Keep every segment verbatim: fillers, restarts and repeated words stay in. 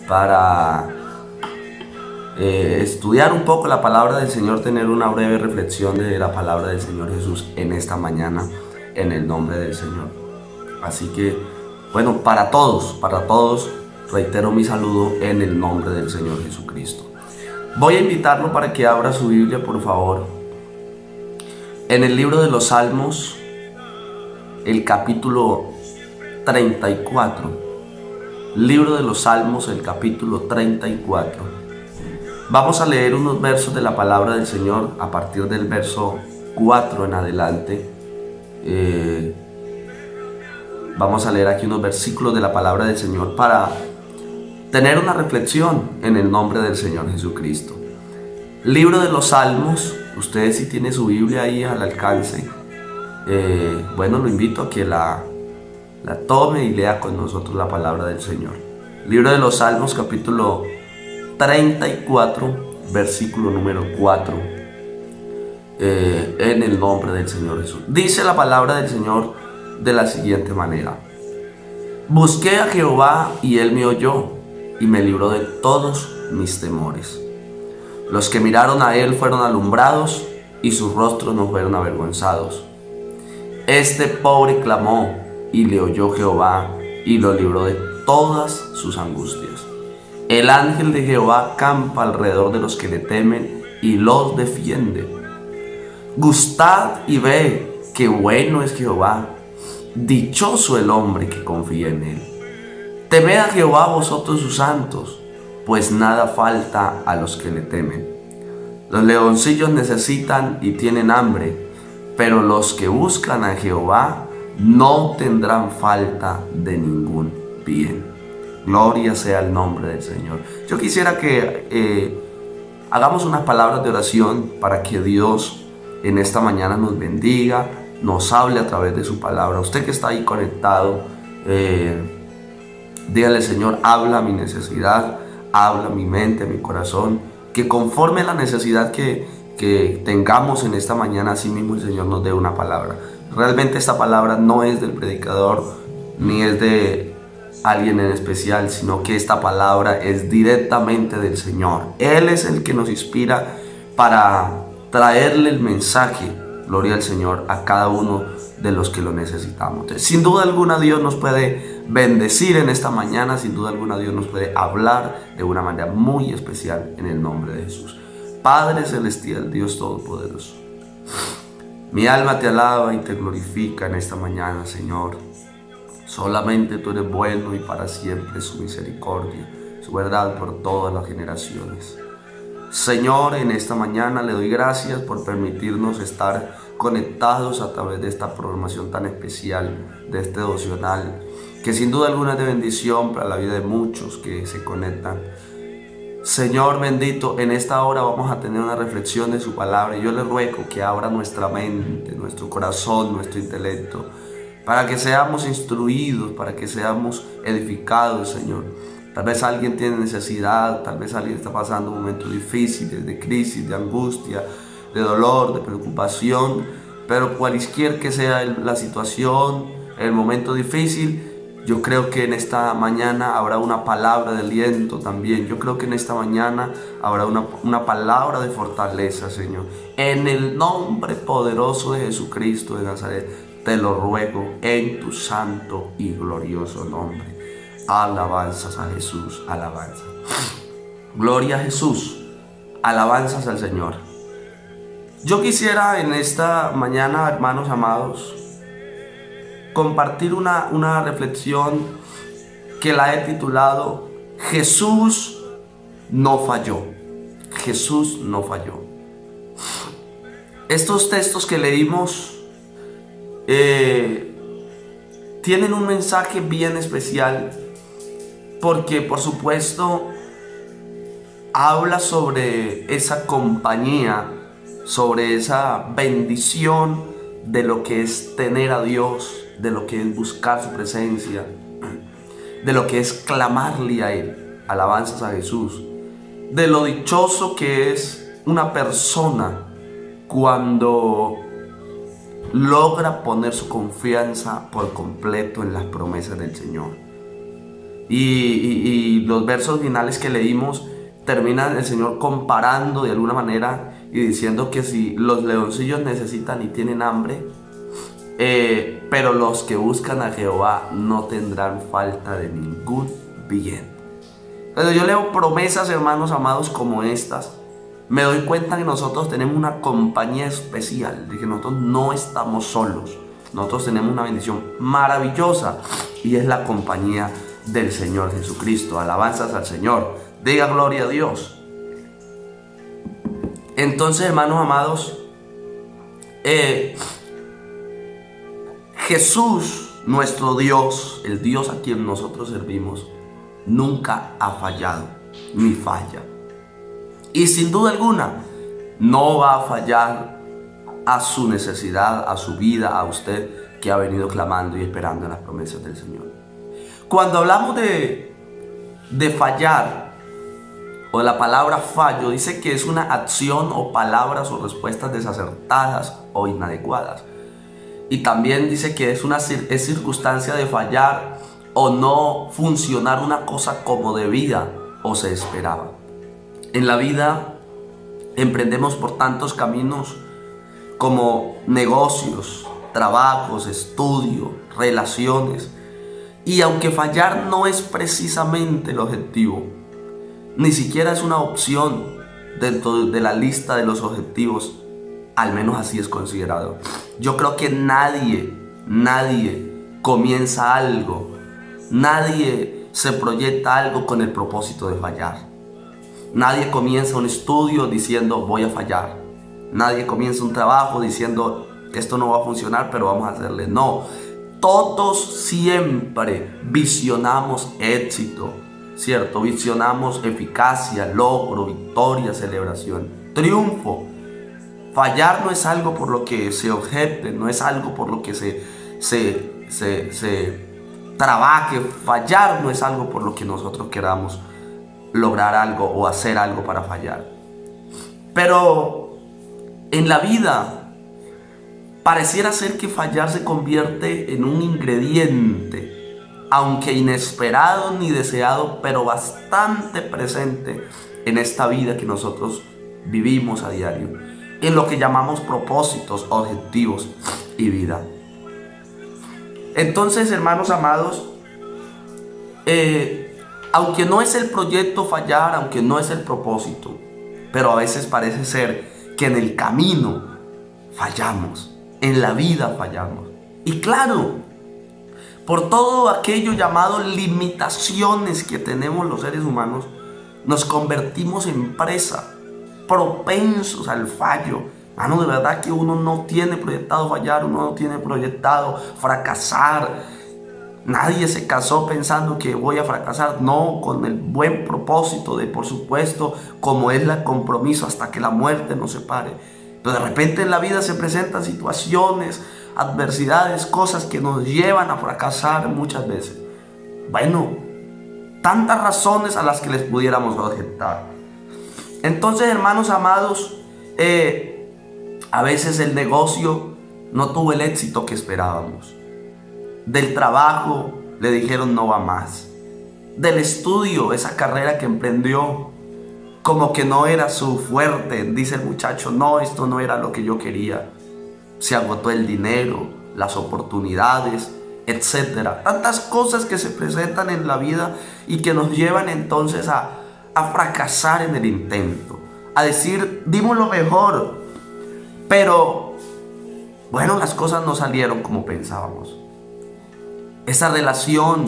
para eh, estudiar un poco la palabra del Señor, tener una breve reflexión de la palabra del Señor Jesús en esta mañana, en el nombre del Señor. Así que, bueno, para todos, para todos, reitero mi saludo en el nombre del Señor Jesucristo. Voy a invitarlo para que abra su Biblia, por favor, en el libro de los Salmos, el capítulo treinta y cuatro. Libro de los Salmos, el capítulo treinta y cuatro. Vamos a leer unos versos de la palabra del Señor a partir del verso cuatro en adelante. Eh, vamos a leer aquí unos versículos de la palabra del Señor para tener una reflexión en el nombre del Señor Jesucristo. Libro de los Salmos. Ustedes, si tienen su Biblia ahí al alcance, eh, bueno, lo invito a que la, la tome y lea con nosotros la palabra del Señor. Libro de los Salmos, capítulo treinta y cuatro, versículo número cuatro, eh, en el nombre del Señor Jesús. Dice la palabra del Señor de la siguiente manera: busqué a Jehová y él me oyó y me libró de todos mis temores. Los que miraron a él fueron alumbrados y sus rostros no fueron avergonzados. Este pobre clamó y le oyó Jehová y lo libró de todas sus angustias. El ángel de Jehová campa alrededor de los que le temen y los defiende. Gustad y ve que bueno es Jehová. Dichoso el hombre que confía en él. Temed a Jehová vosotros sus santos, pues nada falta a los que le temen. Los leoncillos necesitan y tienen hambre, pero los que buscan a Jehová no tendrán falta de ningún bien. Gloria sea el nombre del Señor. Yo quisiera que eh, hagamos unas palabras de oración para que Dios en esta mañana nos bendiga, nos hable a través de su palabra. Usted que está ahí conectado, eh, dígale: Señor, habla mi necesidad, habla mi mente, mi corazón, que conforme a la necesidad que, que tengamos en esta mañana, así mismo el Señor nos dé una palabra. Realmente esta palabra no es del predicador, ni es de alguien en especial, sino que esta palabra es directamente del Señor. Él es el que nos inspira para traerle el mensaje, gloria al Señor, a cada uno de los que lo necesitamos. Entonces, sin duda alguna Dios nos puede bendecir en esta mañana, sin duda alguna Dios nos puede hablar de una manera muy especial en el nombre de Jesús. Padre celestial, Dios todopoderoso, mi alma te alaba y te glorifica en esta mañana, Señor. Solamente tú eres bueno y para siempre su misericordia, su verdad por todas las generaciones. Señor, en esta mañana le doy gracias por permitirnos estar conectados a través de esta programación tan especial, de este devocional, que sin duda alguna es de bendición para la vida de muchos que se conectan. Señor bendito, en esta hora vamos a tener una reflexión de su palabra y yo le ruego que abra nuestra mente, nuestro corazón, nuestro intelecto, para que seamos instruidos, para que seamos edificados, Señor. Tal vez alguien tiene necesidad, tal vez alguien está pasando momentos difíciles, de crisis, de angustia, de dolor, de preocupación, pero cualquier que sea la situación, el momento difícil, yo creo que en esta mañana habrá una palabra de aliento también. Yo creo que en esta mañana habrá una, una palabra de fortaleza, Señor. En el nombre poderoso de Jesucristo de Nazaret, te lo ruego en tu santo y glorioso nombre. Alabanzas a Jesús, alabanza. Gloria a Jesús, alabanzas al Señor. Yo quisiera en esta mañana, hermanos amados, compartir una, una reflexión que la he titulado Jesús no falló. Jesús no falló. Estos textos que leímos eh, tienen un mensaje bien especial, porque por supuesto habla sobre esa compañía, sobre esa bendición de lo que es tener a Dios, de lo que es buscar su presencia, de lo que es clamarle a Él, alabanzas a Jesús, de lo dichoso que es una persona cuando logra poner su confianza por completo en las promesas del Señor. Y, y, y los versos finales que leímos terminan el Señor comparando de alguna manera y diciendo que si los leoncillos necesitan y tienen hambre, eh, pero los que buscan a Jehová no tendrán falta de ningún bien. Cuando yo leo promesas, hermanos amados, como estas, me doy cuenta que nosotros tenemos una compañía especial, de que nosotros no estamos solos. Nosotros tenemos una bendición maravillosa y es la compañía del Señor Jesucristo. Alabanzas al Señor. Diga gloria a Dios. Entonces, hermanos amados, eh, Jesús, nuestro Dios, el Dios a quien nosotros servimos, nunca ha fallado, ni falla. Y sin duda alguna, no va a fallar a su necesidad, a su vida, a usted que ha venido clamando y esperando en las promesas del Señor. Cuando hablamos de, de fallar, o de la palabra fallo, dice que es una acción o palabras o respuestas desacertadas o inadecuadas. Y también dice que es una es circunstancia de fallar o no funcionar una cosa como debía o se esperaba. En la vida emprendemos por tantos caminos como negocios, trabajos, estudio, relaciones. Y aunque fallar no es precisamente el objetivo, ni siquiera es una opción dentro de la lista de los objetivos, al menos así es considerado. Yo creo que nadie, nadie comienza algo, nadie se proyecta algo con el propósito de fallar. Nadie comienza un estudio diciendo voy a fallar. Nadie comienza un trabajo diciendo esto no va a funcionar, pero vamos a hacerle. No, todos siempre visionamos éxito, ¿cierto? Visionamos eficacia, logro, victoria, celebración, triunfo. Fallar no es algo por lo que se objete, no es algo por lo que se, se, se, se trabaje. Fallar no es algo por lo que nosotros queramos lograr algo o hacer algo para fallar. Pero en la vida pareciera ser que fallar se convierte en un ingrediente, aunque inesperado ni deseado, pero bastante presente en esta vida que nosotros vivimos a diario, en lo que llamamos propósitos, objetivos y vida. Entonces, hermanos amados, eh, aunque no es el proyecto fallar, aunque no es el propósito, pero a veces parece ser que en el camino fallamos, en la vida fallamos. Y claro, por todo aquello llamado limitaciones que tenemos los seres humanos, nos convertimos en presa, propensos al fallo. Mano, de verdad que uno no tiene proyectado fallar, uno no tiene proyectado fracasar. Nadie se casó pensando que voy a fracasar, no, con el buen propósito de, por supuesto, como es el compromiso hasta que la muerte nos separe. Pero de repente en la vida se presentan situaciones, adversidades, cosas que nos llevan a fracasar muchas veces. Bueno, tantas razones a las que les pudiéramos objetar. Entonces, hermanos amados, eh, a veces el negocio no tuvo el éxito que esperábamos. Del trabajo le dijeron no va más. Del estudio, esa carrera que emprendió, como que no era su fuerte. Dice el muchacho, no, esto no era lo que yo quería. Se agotó el dinero, las oportunidades, etcétera. Tantas cosas que se presentan en la vida y que nos llevan entonces a, a fracasar en el intento. A decir, dimos lo mejor, pero bueno, las cosas no salieron como pensábamos. Esa relación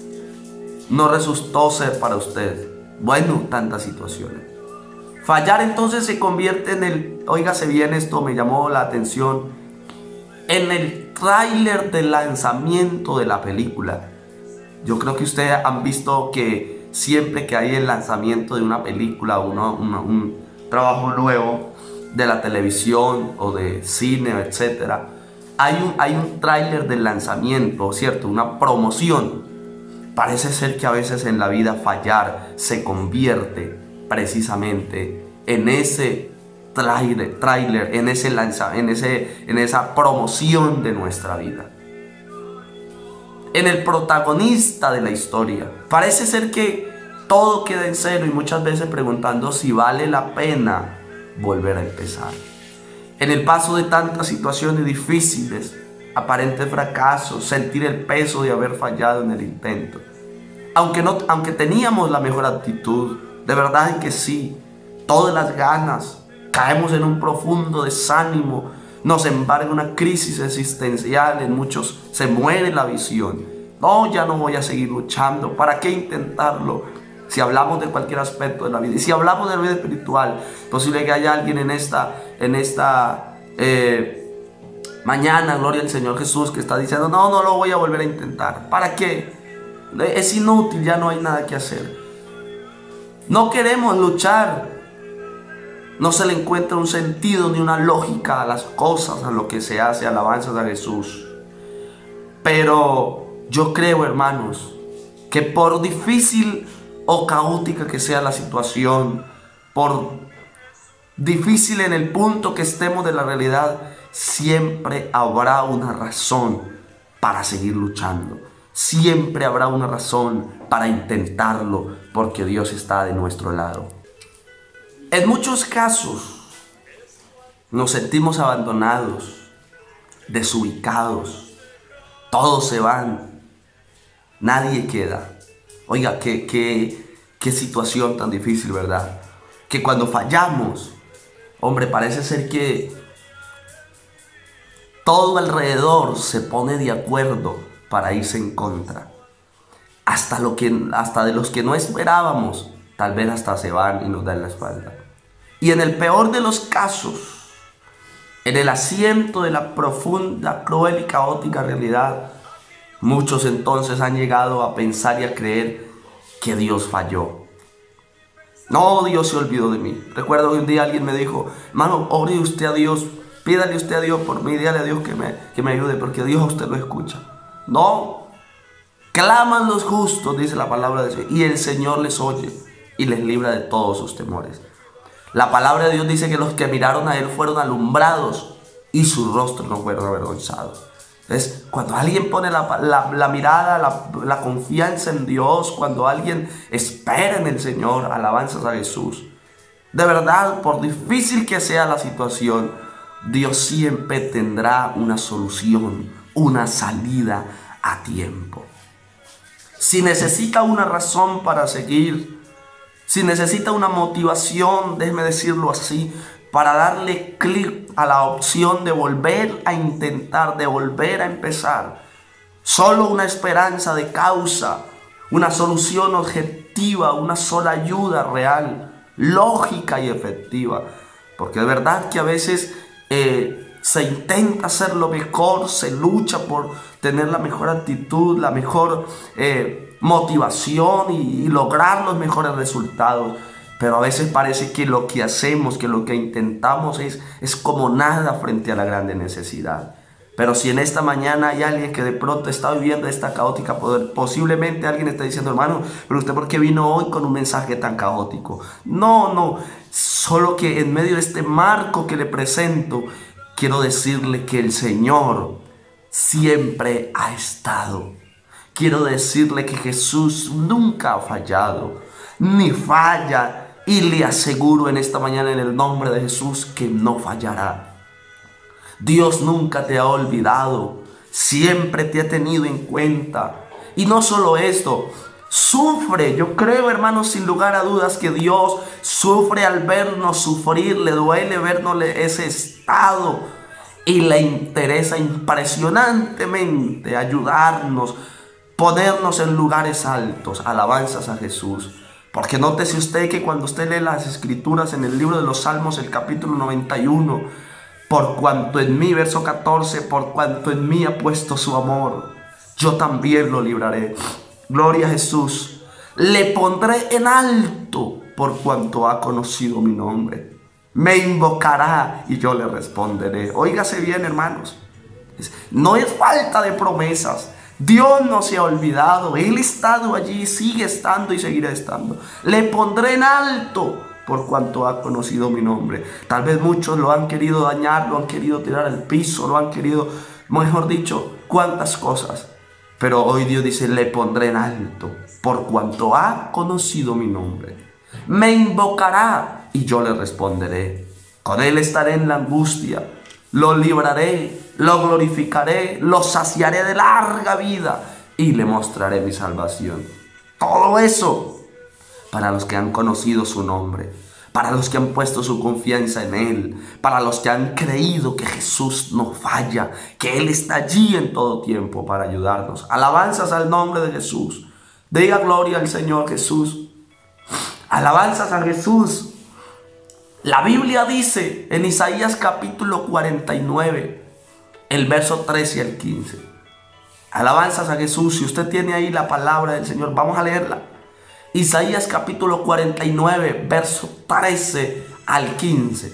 no resultó ser para usted. Bueno, tantas situaciones. Fallar entonces se convierte en el, óigase bien, esto me llamó la atención, en el tráiler de lanzamiento de la película. Yo creo que ustedes han visto que siempre que hay el lanzamiento de una película, uno, uno, un trabajo nuevo de la televisión o de cine, etcétera, Hay un, hay un tráiler del lanzamiento, ¿cierto? Una promoción. Parece ser que a veces en la vida fallar se convierte precisamente en ese tráiler, tráiler, en ese lanza, en ese, en esa promoción de nuestra vida. en el protagonista de la historia. Parece ser que todo queda en cero y muchas veces preguntando si vale la pena volver a empezar. En el paso de tantas situaciones difíciles, aparentes fracasos, sentir el peso de haber fallado en el intento. Aunque, no, aunque teníamos la mejor actitud, de verdad que sí, todas las ganas, caemos en un profundo desánimo, nos embarga una crisis existencial, en muchos se muere la visión. No, ya no voy a seguir luchando, ¿para qué intentarlo? Si hablamos de cualquier aspecto de la vida, y si hablamos de la vida espiritual, posible que haya alguien en esta, en esta eh, mañana, gloria al Señor Jesús, que está diciendo, no, no lo voy a volver a intentar. ¿Para qué? Es inútil, ya no hay nada que hacer. No queremos luchar. No se le encuentra un sentido ni una lógica a las cosas, a lo que se hace, alabanzas a Jesús. Pero yo creo, hermanos, que por difícil o caótica que sea la situación, por difícil en el punto que estemos de la realidad, siempre habrá una razón para seguir luchando. Siempre habrá una razón para intentarlo, porque Dios está de nuestro lado. En muchos casos nos sentimos abandonados, desubicados, todos se van, nadie queda. Oiga, qué, qué, qué situación tan difícil, ¿verdad? Que cuando fallamos, hombre, parece ser que todo alrededor se pone de acuerdo para irse en contra. Hasta, lo que, hasta de los que no esperábamos, tal vez hasta se van y nos dan la espalda. Y en el peor de los casos, en el asiento de la profunda, cruel y caótica realidad, muchos entonces han llegado a pensar y a creer que Dios falló. No, Dios se olvidó de mí. Recuerdo que un día alguien me dijo, hermano, ore usted a Dios, pídale usted a Dios por mí, dígale a Dios que me, que me ayude, porque Dios a usted lo escucha. No, claman los justos, dice la palabra de Dios, y el Señor les oye y les libra de todos sus temores. La palabra de Dios dice que los que miraron a Él fueron alumbrados y sus rostros no fueron avergonzados. Entonces, cuando alguien pone la, la, la mirada, la, la confianza en Dios, cuando alguien espera en el Señor, alabanzas a Jesús, de verdad, por difícil que sea la situación, Dios siempre tendrá una solución, una salida a tiempo. Si necesita una razón para seguir, si necesita una motivación, déjeme decirlo así, para darle clic a la opción de volver a intentar, de volver a empezar, solo una esperanza de causa, una solución objetiva, una sola ayuda real, lógica y efectiva. Porque de verdad que a veces eh, se intenta hacer lo mejor, se lucha por tener la mejor actitud, la mejor eh, motivación y, y lograr los mejores resultados. Pero a veces parece que lo que hacemos, que lo que intentamos es, es como nada frente a la grande necesidad. Pero si en esta mañana hay alguien que de pronto está viviendo esta caótica, posiblemente alguien está diciendo, hermano, pero usted ¿por qué vino hoy con un mensaje tan caótico? No, no, solo que en medio de este marco que le presento, quiero decirle que el Señor siempre ha estado. Quiero decirle que Jesús nunca ha fallado, ni falla. Y le aseguro en esta mañana en el nombre de Jesús que no fallará. Dios nunca te ha olvidado, siempre te ha tenido en cuenta. Y no solo esto, sufre. Yo creo, hermanos, sin lugar a dudas que Dios sufre al vernos sufrir, le duele vernos ese estado y le interesa impresionantemente ayudarnos, ponernos en lugares altos. Alabanzas a Jesús. Porque nótese usted que cuando usted lee las escrituras en el libro de los Salmos, el capítulo noventa y uno, por cuanto en mí, verso catorce, por cuanto en mí ha puesto su amor, yo también lo libraré. Gloria a Jesús. Le pondré en alto por cuanto ha conocido mi nombre. Me invocará y yo le responderé. Óigase bien, hermanos. No es falta de promesas. Dios no se ha olvidado, Él ha estado allí, sigue estando y seguirá estando. Le pondré en alto por cuanto ha conocido mi nombre. Tal vez muchos lo han querido dañar, lo han querido tirar al piso, lo han querido, mejor dicho, cuántas cosas. Pero hoy Dios dice, le pondré en alto, por cuanto ha conocido mi nombre. Me invocará y yo le responderé. Con él estaré en la angustia, lo libraré, lo glorificaré, lo saciaré de larga vida y le mostraré mi salvación. Todo eso para los que han conocido su nombre, para los que han puesto su confianza en él, para los que han creído que Jesús no falla, que él está allí en todo tiempo para ayudarnos. Alabanzas al nombre de Jesús. Diga gloria al Señor Jesús. Alabanzas a Jesús. La Biblia dice en Isaías capítulo cuarenta y nueve, el verso trece al quince. Alabanzas a Jesús. Si usted tiene ahí la palabra del Señor, vamos a leerla. Isaías capítulo cuarenta y nueve, verso trece al quince.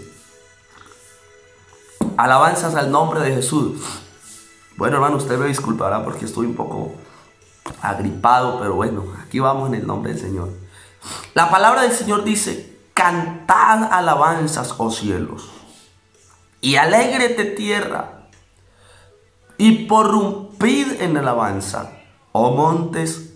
Alabanzas al nombre de Jesús. Bueno, hermano, usted me disculpará porque estoy un poco agripado, pero bueno, aquí vamos en el nombre del Señor. La palabra del Señor dice: cantad alabanzas, oh cielos, y alégrete tierra, y porrumpid en alabanza, oh montes,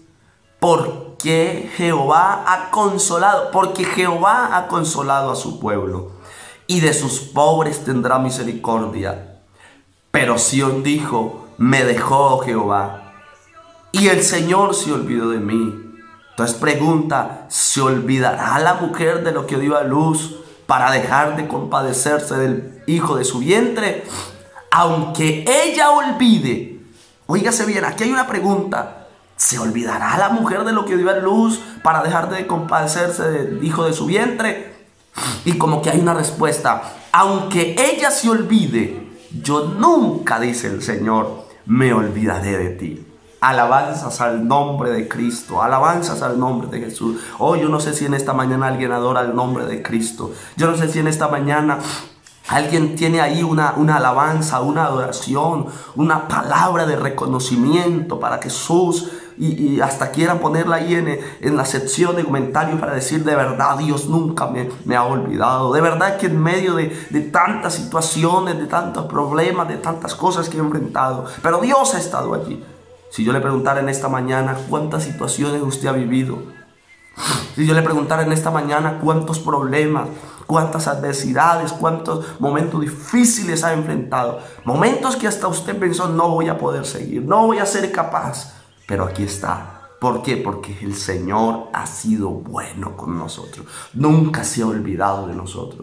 porque Jehová ha consolado, porque Jehová ha consolado a su pueblo, y de sus pobres tendrá misericordia. Pero Sión dijo: me dejó Jehová, y el Señor se olvidó de mí. Entonces pregunta: ¿se olvidará la mujer de lo que dio a luz para dejar de compadecerse del hijo de su vientre? Aunque ella olvide, oígase bien, aquí hay una pregunta: ¿se olvidará la mujer de lo que dio a luz para dejar de compadecerse del hijo de su vientre? Y como que hay una respuesta: aunque ella se olvide, yo nunca, dice el Señor, me olvidaré de ti. Alabanzas al nombre de Cristo, alabanzas al nombre de Jesús. Oh, yo no sé si en esta mañana alguien adora el nombre de Cristo. Yo no sé si en esta mañana alguien tiene ahí una, una alabanza, una adoración, una palabra de reconocimiento para Jesús. Y, y hasta quieran ponerla ahí en, en la sección de comentarios para decir: de verdad Dios nunca me, me ha olvidado. De verdad que en medio de, de tantas situaciones, de tantos problemas, de tantas cosas que he enfrentado, pero Dios ha estado allí. Si yo le preguntara en esta mañana cuántas situaciones usted ha vivido, si yo le preguntara en esta mañana cuántos problemas, cuántas adversidades, cuántos momentos difíciles ha enfrentado, momentos que hasta usted pensó: no voy a poder seguir, no voy a ser capaz, pero aquí está. ¿Por qué? Porque el Señor ha sido bueno con nosotros, nunca se ha olvidado de nosotros.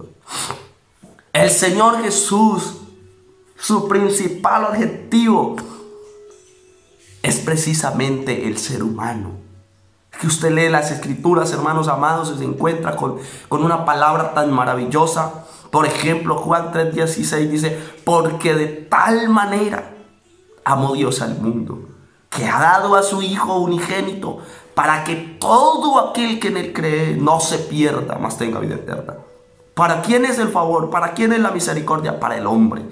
El Señor Jesús, su principal objetivo es precisamente el ser humano. Que usted lee las escrituras, hermanos amados, y se encuentra con, con una palabra tan maravillosa. Por ejemplo, Juan tres dieciséis dice: porque de tal manera amó Dios al mundo, que ha dado a su Hijo unigénito, para que todo aquel que en él cree no se pierda, mas tenga vida eterna. ¿Para quién es el favor? ¿Para quién es la misericordia? Para el hombre.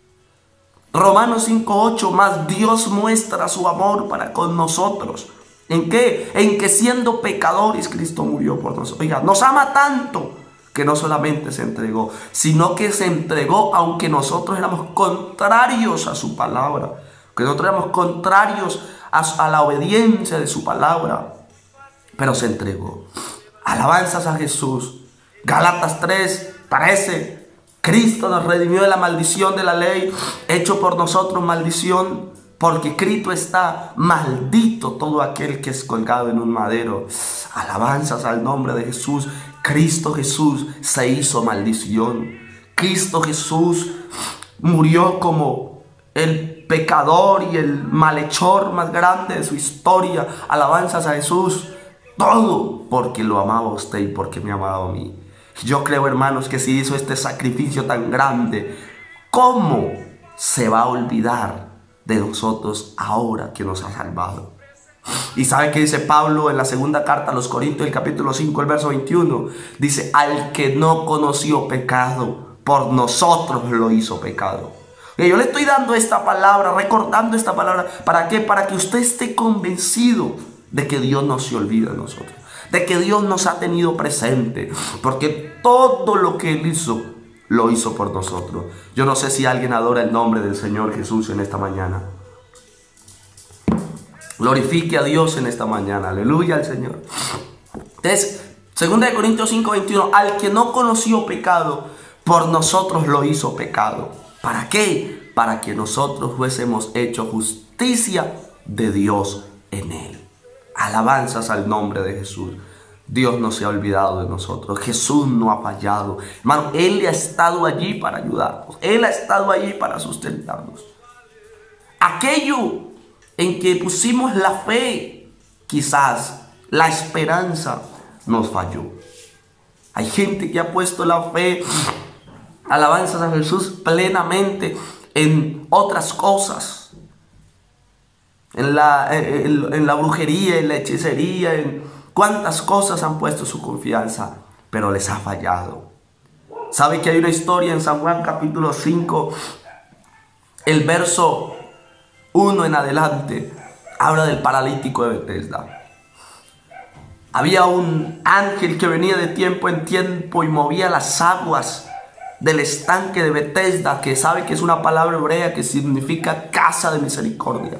Romanos cinco ocho, más Dios muestra su amor para con nosotros. ¿En qué? En que siendo pecadores Cristo murió por nosotros. Oiga, nos ama tanto que no solamente se entregó, sino que se entregó aunque nosotros éramos contrarios a su palabra, que nosotros éramos contrarios a, a la obediencia de su palabra, pero se entregó. Alabanzas a Jesús. Gálatas tres trece. Cristo nos redimió de la maldición de la ley, hecho por nosotros maldición, porque escrito está: maldito todo aquel que es colgado en un madero. Alabanzas al nombre de Jesús. Cristo Jesús se hizo maldición. Cristo Jesús murió como el pecador y el malhechor más grande de su historia. Alabanzas a Jesús. Todo porque lo amaba a usted y porque me amaba a mí. Yo creo, hermanos, que si hizo este sacrificio tan grande, ¿cómo se va a olvidar de nosotros ahora que nos ha salvado? Y ¿sabe qué dice Pablo en la segunda carta a los Corintios, el capítulo cinco, el verso veintiuno? Dice: al que no conoció pecado, por nosotros lo hizo pecado. Y yo le estoy dando esta palabra, recordando esta palabra. ¿Para qué? Para que usted esté convencido de que Dios no se olvida de nosotros, de que Dios nos ha tenido presente, porque todo lo que Él hizo, lo hizo por nosotros. Yo no sé si alguien adora el nombre del Señor Jesús en esta mañana. Glorifique a Dios en esta mañana. Aleluya al Señor. Entonces, segunda de Corintios cinco, veintiuno. Al que no conoció pecado, por nosotros lo hizo pecado. ¿Para qué? Para que nosotros fuésemos hecho justicia de Dios en él. Alabanzas al nombre de Jesús. Dios no se ha olvidado de nosotros. Jesús no ha fallado. Hermano, Él ha estado allí para ayudarnos. Él ha estado allí para sustentarnos. Aquello en que pusimos la fe, quizás la esperanza nos falló. Hay gente que ha puesto la fe, alabanzas a Jesús, plenamente en otras cosas. En la, en, en la brujería, en la hechicería, en cuántas cosas han puesto su confianza, pero les ha fallado. ¿Sabe que hay una historia en San Juan capítulo cinco? El verso uno en adelante habla del paralítico de Betesda. Había un ángel que venía de tiempo en tiempo y movía las aguas del estanque de Betesda, que sabe que es una palabra hebrea que significa casa de misericordia.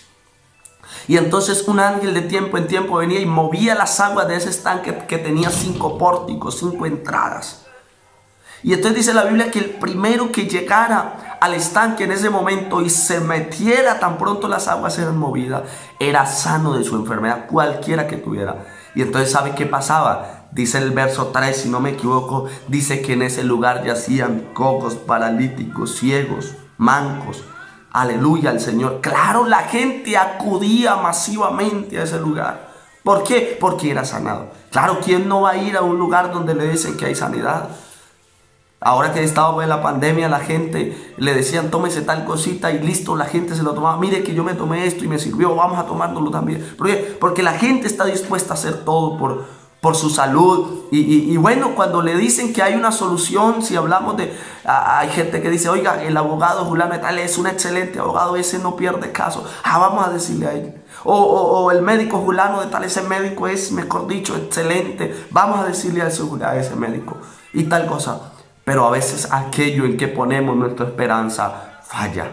Y entonces un ángel de tiempo en tiempo venía y movía las aguas de ese estanque que tenía cinco pórticos, cinco entradas. Y entonces dice la Biblia que el primero que llegara al estanque en ese momento y se metiera tan pronto las aguas eran movidas, era sano de su enfermedad, cualquiera que tuviera. Y entonces ¿sabe qué pasaba? Dice el verso tres, si no me equivoco, dice que en ese lugar yacían cojos, paralíticos, ciegos, mancos. Aleluya al Señor. Claro, la gente acudía masivamente a ese lugar. ¿Por qué? Porque era sanado. Claro, ¿quién no va a ir a un lugar donde le dicen que hay sanidad? Ahora que estábamos en la pandemia, la gente le decían, tómese tal cosita y listo, la gente se lo tomaba. Mire que yo me tomé esto y me sirvió, vamos a tomárnoslo también. ¿Por qué? Porque la gente está dispuesta a hacer todo por, por su salud. Y, y, y bueno, cuando le dicen que hay una solución, si hablamos de... Ah, hay gente que dice, oiga, el abogado fulano de tal es un excelente abogado, ese no pierde caso. Ah, vamos a decirle a él. O, o, o el médico fulano de tal, ese médico es, mejor dicho, excelente. Vamos a decirle a ese, a ese médico. Y tal cosa. Pero a veces aquello en que ponemos nuestra esperanza falla.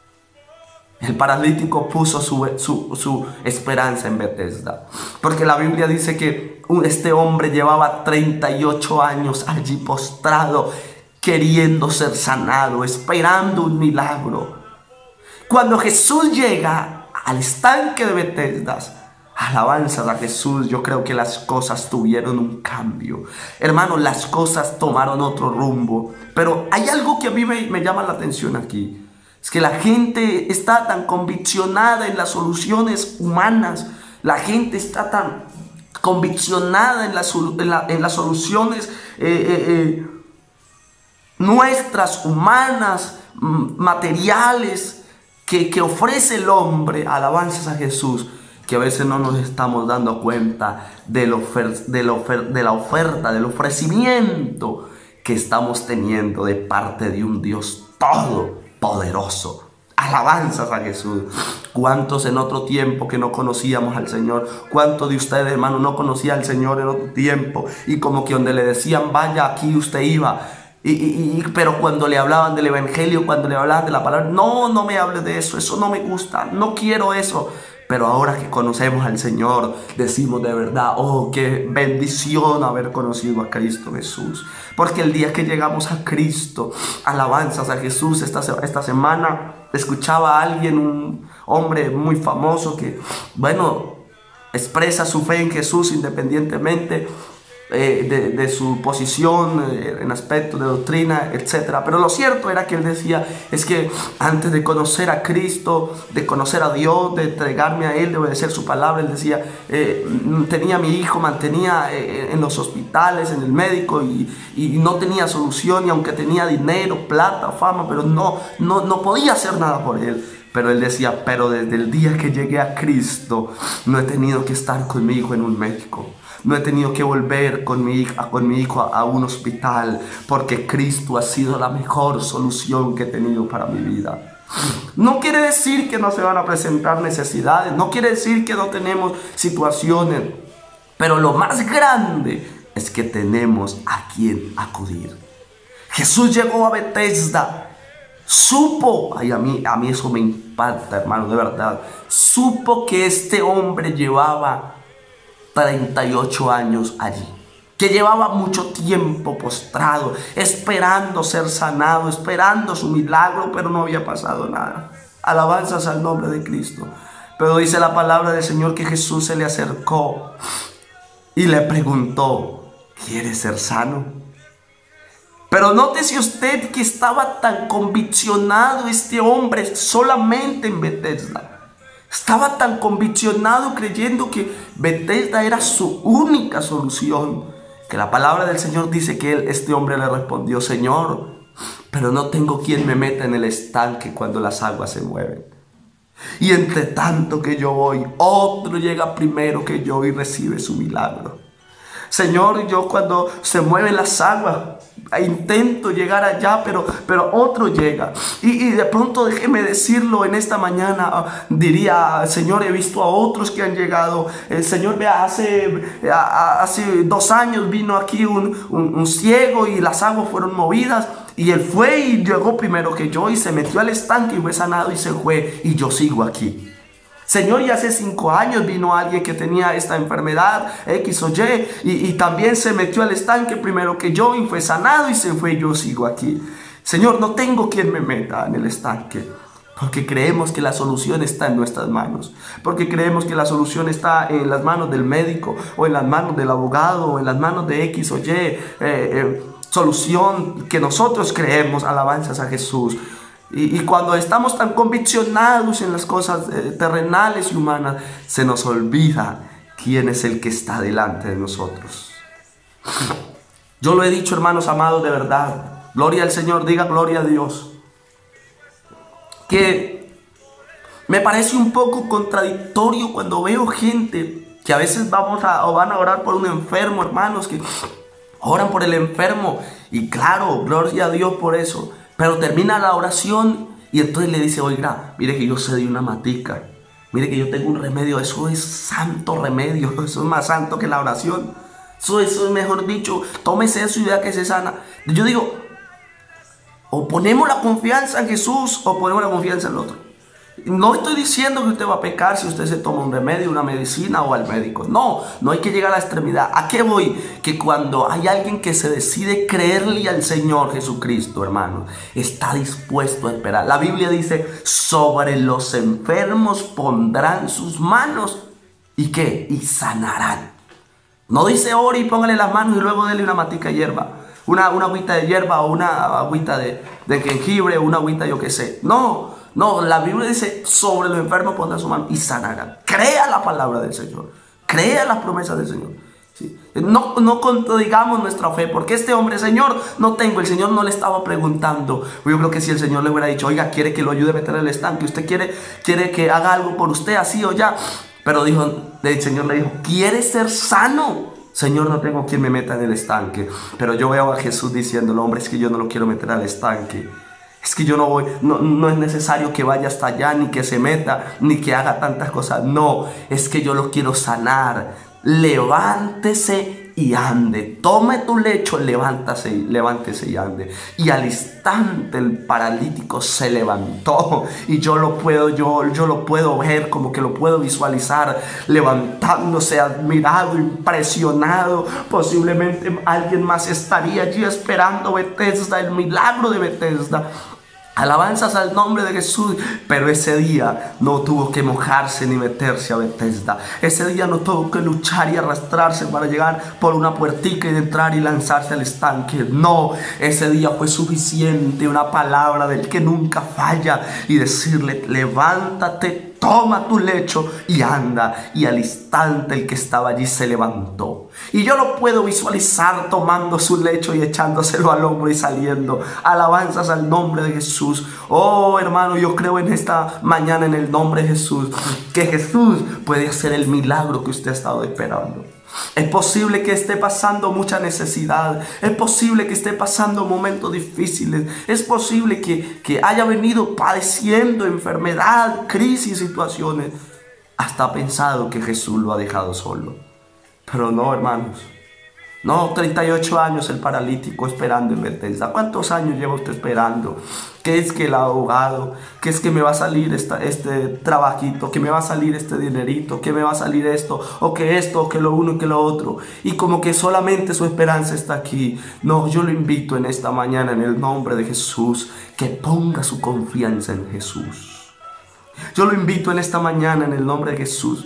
El paralítico puso su, su, su esperanza en Betesda. Porque la Biblia dice que este hombre llevaba treinta y ocho años allí postrado, queriendo ser sanado, esperando un milagro. Cuando Jesús llega al estanque de Betesda, alabanzas a Jesús, yo creo que las cosas tuvieron un cambio. Hermanos, las cosas tomaron otro rumbo. Pero hay algo que a mí me, me llama la atención aquí. Es que la gente está tan conviccionada en las soluciones humanas. La gente está tan conviccionada en, la, en, la, en las soluciones eh, eh, eh, nuestras, humanas, materiales, que, que ofrece el hombre. Alabanzas a Jesús. Que a veces no nos estamos dando cuenta de la, ofer de, la ofer de la oferta, del ofrecimiento que estamos teniendo de parte de un Dios todopoderoso. Alabanzas a Jesús. ¿Cuántos en otro tiempo que no conocíamos al Señor? ¿Cuántos de ustedes, hermano, no conocían al Señor en otro tiempo? Y como que donde le decían, vaya, aquí usted iba. Y, y, y, pero cuando le hablaban del evangelio, cuando le hablaban de la palabra, no, no me hable de eso, eso no me gusta, no quiero eso. Pero ahora que conocemos al Señor, decimos de verdad, oh, qué bendición haber conocido a Cristo Jesús. Porque el día que llegamos a Cristo, alabanzas a Jesús. Esta, esta semana escuchaba a alguien, un hombre muy famoso que, bueno, expresa su fe en Jesús independientemente eh, de, de su posición eh, en aspecto de doctrina, etcétera. Pero lo cierto era que él decía, es que antes de conocer a Cristo, de conocer a Dios, de entregarme a Él, de obedecer su palabra, él decía, eh, tenía a mi hijo, mantenía eh, en los hospitales, en el médico, y, y no tenía solución, y aunque tenía dinero, plata, fama, pero no, no, no podía hacer nada por él. Pero él decía, pero desde el día que llegué a Cristo, no he tenido que estar con mi hijo en un médico. No he tenido que volver con mi, hija, con mi hijo a, a un hospital, porque Cristo ha sido la mejor solución que he tenido para mi vida. No quiere decir que no se van a presentar necesidades, no quiere decir que no tenemos situaciones, pero lo más grande es que tenemos a quien acudir. Jesús llegó a Betesda. Supo, ay, a mí, a mí eso me impacta, hermano, de verdad. Supo que este hombre llevaba treinta y ocho años allí, que llevaba mucho tiempo postrado, esperando ser sanado, esperando su milagro, pero no había pasado nada. Alabanzas al nombre de Cristo. Pero dice la palabra del Señor que Jesús se le acercó y le preguntó: ¿quieres ser sano? Pero nótese usted que estaba tan conviccionado este hombre solamente en Betesda. Estaba tan conviccionado creyendo que Betesda era su única solución, que la palabra del Señor dice que él, este hombre le respondió: Señor, pero no tengo quien me meta en el estanque cuando las aguas se mueven. Y entre tanto que yo voy, otro llega primero que yo y recibe su milagro. Señor, yo cuando se mueven las aguas, intento llegar allá, pero, pero otro llega. Y, y de pronto, déjeme decirlo, en esta mañana diría: Señor, he visto a otros que han llegado. El Señor, vea, hace, a, hace dos años vino aquí un, un, un ciego y las aguas fueron movidas. Y él fue y llegó primero que yo y se metió al estanque y fue sanado y se fue, y yo sigo aquí. Señor, y hace cinco años vino alguien que tenía esta enfermedad X o Y y, y también se metió al estanque primero que yo y fue sanado y se fue, y yo sigo aquí. Señor, no tengo quien me meta en el estanque, porque creemos que la solución está en nuestras manos, porque creemos que la solución está en las manos del médico o en las manos del abogado o en las manos de X o Y eh, eh, solución que nosotros creemos. Alabanzas a Jesús. Y, y cuando estamos tan conviccionados en las cosas eh, terrenales y humanas, se nos olvida quién es el que está delante de nosotros. Yo lo he dicho, hermanos amados, de verdad, gloria al Señor, diga gloria a Dios, que me parece un poco contradictorio cuando veo gente que a veces vamos a, o van a orar por un enfermo, hermanos, que oran por el enfermo, y claro, gloria a Dios por eso, pero termina la oración y entonces le dice: oiga, mire que yo sé de una matica, mire que yo tengo un remedio. Eso es santo remedio, eso es más santo que la oración, eso, eso es, mejor dicho, tómese eso y vea que se sana. Yo digo, o ponemos la confianza en Jesús o ponemos la confianza en el otro. No estoy diciendo que usted va a pecar si usted se toma un remedio, una medicina o al médico. No, no hay que llegar a la extremidad. ¿A qué voy? Que cuando hay alguien que se decide creerle al Señor Jesucristo, hermano, está dispuesto a esperar. La Biblia dice: sobre los enfermos pondrán sus manos. ¿Y qué? Y sanarán. No dice ore y póngale las manos y luego dele una matica de hierba, una, una agüita de hierba o una agüita de, de jengibre o una agüita yo qué sé. No. No, la Biblia dice: sobre los enfermos pondrán su mano y sanarán. Crea la palabra del Señor, crea las promesas del Señor. ¿Sí? No, no contradigamos nuestra fe, porque este hombre: Señor, no tengo. El Señor no le estaba preguntando. Yo creo que si el Señor le hubiera dicho: oiga, ¿quiere que lo ayude a meter en el estanque? ¿Usted quiere, quiere que haga algo por usted, así o ya? Pero dijo, el Señor le dijo: ¿quieres ser sano? Señor, no tengo quien me meta en el estanque. Pero yo veo a Jesús diciéndole: hombre, es que yo no lo quiero meter al estanque. Es que yo no voy, no, no es necesario que vaya hasta allá, ni que se meta, ni que haga tantas cosas. No, es que yo lo quiero sanar. Levántese y ande. Tome tu lecho, levántase, levántese y ande. Y al instante el paralítico se levantó. Y yo lo puedo, yo, yo lo puedo ver, como que lo puedo visualizar, levantándose, admirado, impresionado. Posiblemente alguien más estaría allí esperando Betesda, el milagro de Betesda. Alabanzas al nombre de Jesús. Pero ese día no tuvo que mojarse ni meterse a Betesda. Ese día no tuvo que luchar y arrastrarse para llegar por una puertica y entrar y lanzarse al estanque. No, ese día fue suficiente una palabra del que nunca falla y decirle: levántate, toma tu lecho y anda. Y al instante el que estaba allí se levantó. Y yo lo puedo visualizar tomando su lecho y echándoselo al hombro y saliendo. Alabanzas al nombre de Jesús. Oh, hermano, yo creo en esta mañana, en el nombre de Jesús, que Jesús puede hacer el milagro que usted ha estado esperando. Es posible que esté pasando mucha necesidad. Es posible que esté pasando momentos difíciles. Es posible que, que haya venido padeciendo enfermedad, crisis, situaciones. Hasta ha pensado que Jesús lo ha dejado solo. Pero no, hermanos. No, treinta y ocho años el paralítico esperando en Bethesda. ¿Cuántos años lleva usted esperando? ¿Qué es que el abogado? ¿Qué es que me va a salir esta, este trabajito? ¿Que me va a salir este dinerito? ¿Que me va a salir esto? ¿O que esto? ¿O que lo uno? ¿O que lo otro? Y como que solamente su esperanza está aquí. No, yo lo invito en esta mañana en el nombre de Jesús, que ponga su confianza en Jesús. Yo lo invito en esta mañana en el nombre de Jesús,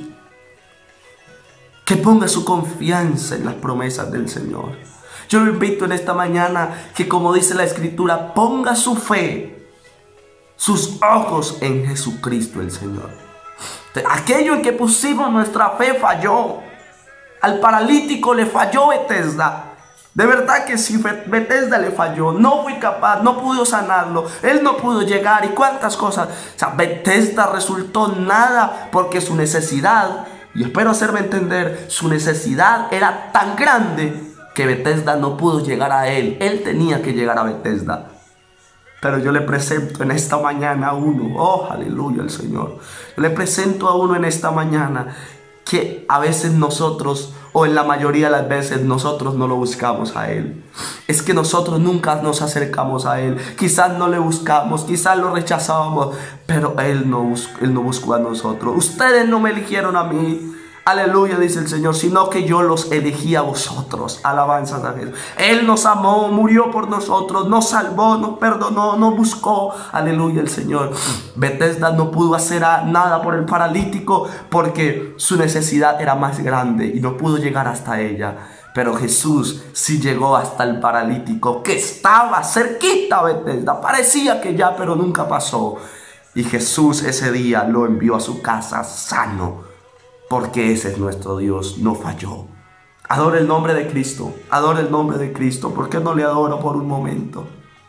que ponga su confianza en las promesas del Señor. Yo lo invito en esta mañana que, como dice la Escritura, ponga su fe, sus ojos en Jesucristo el Señor. Aquello en que pusimos nuestra fe falló. Al paralítico le falló Bethesda. De verdad que si Bethesda le falló, no fui capaz, no pudo sanarlo, él no pudo llegar y cuántas cosas. O sea, Bethesda resultó nada porque su necesidad, y espero hacerme entender, su necesidad era tan grande que Bethesda no pudo llegar a él. Él tenía que llegar a Bethesda. Pero yo le presento en esta mañana a uno, oh, aleluya al Señor. Yo le presento a uno en esta mañana que a veces nosotros, o en la mayoría de las veces, nosotros no lo buscamos a Él. Es que nosotros nunca nos acercamos a Él. Quizás no le buscamos, quizás lo rechazábamos, pero Él no, buscó, Él no buscó a nosotros. Ustedes no me eligieron a mí, aleluya, dice el Señor, sino que yo los elegí a vosotros. Alabanzas a Jesús. Él nos amó, murió por nosotros, nos salvó, nos perdonó, nos buscó. Aleluya el Señor. Bethesda no pudo hacer nada por el paralítico porque su necesidad era más grande y no pudo llegar hasta ella. Pero Jesús sí llegó hasta el paralítico que estaba cerquita a Bethesda. Parecía que ya, pero nunca pasó. Y Jesús ese día lo envió a su casa sano. Porque ese es nuestro Dios, no falló. Adora el nombre de Cristo, adora el nombre de Cristo. ¿Por qué no le adora por un momento?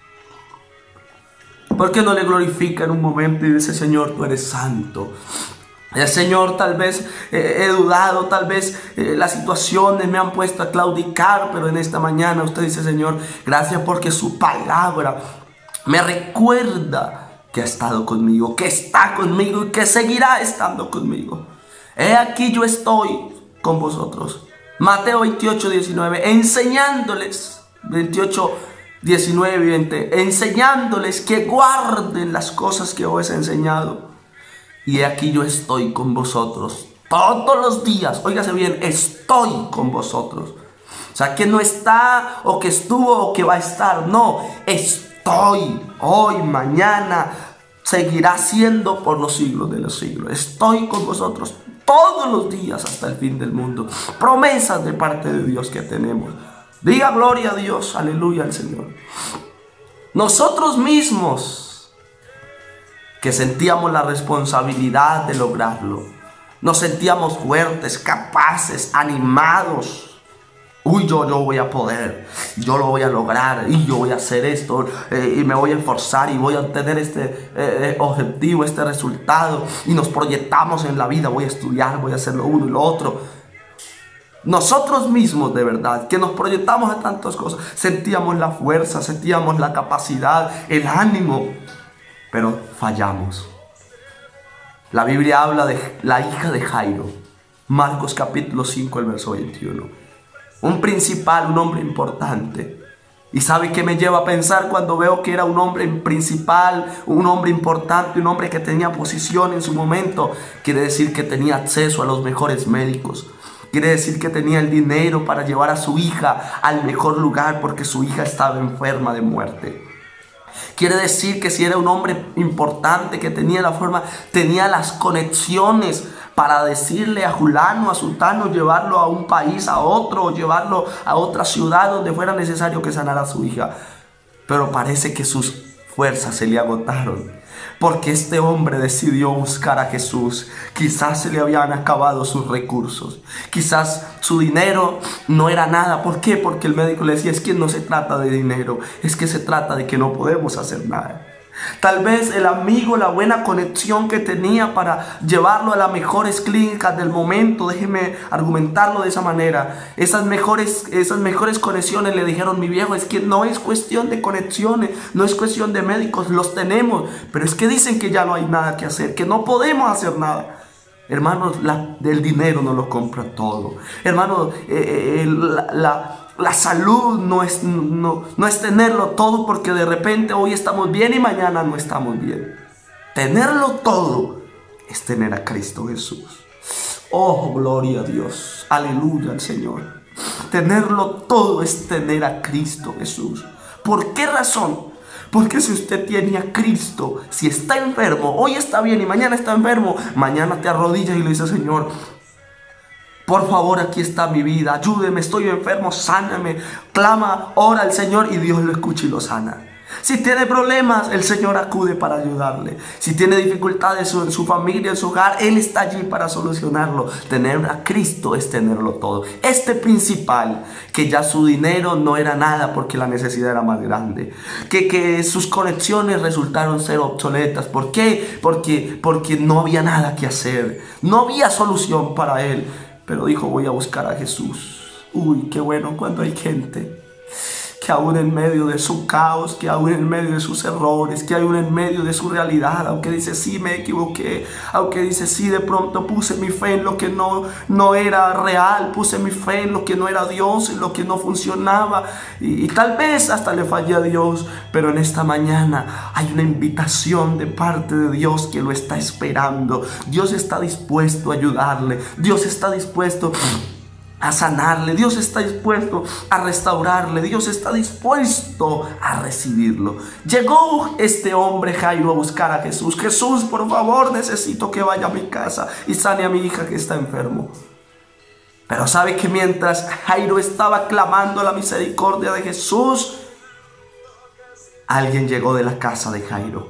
¿Por qué no le glorifica en un momento y dice, Señor, tú eres santo? El Señor, tal vez eh, he dudado, tal vez eh, las situaciones me han puesto a claudicar, pero en esta mañana usted dice, Señor, gracias porque su palabra me recuerda que ha estado conmigo, que está conmigo y que seguirá estando conmigo. He aquí yo estoy con vosotros. Mateo veintiocho, diecinueve, enseñándoles, veintiocho, diecinueve y veinte, enseñándoles que guarden las cosas que os he enseñado. Y he aquí yo estoy con vosotros todos los días. Óigase bien, estoy con vosotros. O sea, que no está, o que estuvo, o que va a estar. No, estoy hoy, mañana, seguirá siendo por los siglos de los siglos. Estoy con vosotros todos los días hasta el fin del mundo. Promesas de parte de Dios que tenemos. Diga gloria a Dios, aleluya al Señor. Nosotros mismos, que sentíamos la responsabilidad de lograrlo, nos sentíamos fuertes, capaces, animados. Uy, yo, yo voy a poder, yo lo voy a lograr, y yo voy a hacer esto, eh, y me voy a esforzar, y voy a obtener este eh, objetivo, este resultado, y nos proyectamos en la vida, voy a estudiar, voy a hacer lo uno y lo otro. Nosotros mismos, de verdad, que nos proyectamos a tantas cosas, sentíamos la fuerza, sentíamos la capacidad, el ánimo, pero fallamos. La Biblia habla de la hija de Jairo, Marcos capítulo cinco, el verso veintiuno. Un principal, un hombre importante. ¿Y sabe qué me lleva a pensar cuando veo que era un hombre principal, un hombre importante, un hombre que tenía posición en su momento? Quiere decir que tenía acceso a los mejores médicos. Quiere decir que tenía el dinero para llevar a su hija al mejor lugar porque su hija estaba enferma de muerte. Quiere decir que si era un hombre importante, que tenía la forma, tenía las conexiones para decirle a fulano, a sultano, llevarlo a un país, a otro, o llevarlo a otra ciudad donde fuera necesario que sanara a su hija. Pero parece que sus fuerzas se le agotaron, porque este hombre decidió buscar a Jesús. Quizás se le habían acabado sus recursos, quizás su dinero no era nada. ¿Por qué? Porque el médico le decía, es que no se trata de dinero, es que se trata de que no podemos hacer nada. Tal vez el amigo, la buena conexión que tenía para llevarlo a las mejores clínicas del momento, déjeme argumentarlo de esa manera, esas mejores, esas mejores conexiones le dijeron, mi viejo, es que no es cuestión de conexiones, no es cuestión de médicos, los tenemos, pero es que dicen que ya no hay nada que hacer, que no podemos hacer nada. Hermanos, la, el dinero no lo compra todo. Hermanos, eh, eh, la, la, La salud no es, no, no es tenerlo todo, porque de repente hoy estamos bien y mañana no estamos bien. Tenerlo todo es tener a Cristo Jesús. Oh, gloria a Dios. Aleluya al Señor. Tenerlo todo es tener a Cristo Jesús. ¿Por qué razón? Porque si usted tiene a Cristo, si está enfermo, hoy está bien y mañana está enfermo, mañana te arrodillas y le dices: Señor, por favor, aquí está mi vida, ayúdeme, estoy enfermo, sáname. Clama, ora al Señor y Dios lo escucha y lo sana. Si tiene problemas, el Señor acude para ayudarle. Si tiene dificultades en su familia, en su hogar, Él está allí para solucionarlo. Tener a Cristo es tenerlo todo. Este principal, que ya su dinero no era nada porque la necesidad era más grande. Que, que sus conexiones resultaron ser obsoletas. ¿Por qué? Porque, porque no había nada que hacer. No había solución para él. Pero dijo: voy a buscar a Jesús. Uy, qué bueno cuando hay gente que aún en medio de su caos, que aún en medio de sus errores, que aún en medio de su realidad, aunque dice: sí, me equivoqué, aunque dice: sí, de pronto puse mi fe en lo que no, no era real, puse mi fe en lo que no era Dios, en lo que no funcionaba, y, y tal vez hasta le fallé a Dios, pero en esta mañana hay una invitación de parte de Dios que lo está esperando. Dios está dispuesto a ayudarle, Dios está dispuesto a sanarle, Dios está dispuesto a restaurarle, Dios está dispuesto a recibirlo. Llegó este hombre Jairo a buscar a Jesús. Jesús, por favor, necesito que vaya a mi casa y sane a mi hija que está enfermo. Pero sabe que mientras Jairo estaba clamando la misericordia de Jesús, alguien llegó de la casa de Jairo.